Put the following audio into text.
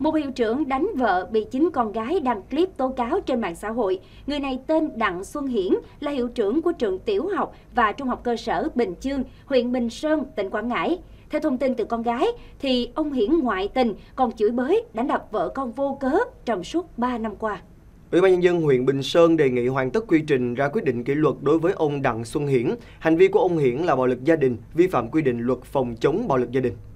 Một hiệu trưởng đánh vợ bị chính con gái đăng clip tố cáo trên mạng xã hội. Người này tên Đặng Xuân Hiển, là hiệu trưởng của trường tiểu học và trung học cơ sở Bình Chương, huyện Bình Sơn, tỉnh Quảng Ngãi. Theo thông tin từ con gái, thì ông Hiển ngoại tình, còn chửi bới, đánh đập vợ con vô cớ trong suốt 3 năm qua. Ủy ban Nhân dân huyện Bình Sơn đề nghị hoàn tất quy trình ra quyết định kỷ luật đối với ông Đặng Xuân Hiển. Hành vi của ông Hiển là bạo lực gia đình, vi phạm quy định luật phòng chống bạo lực gia đình.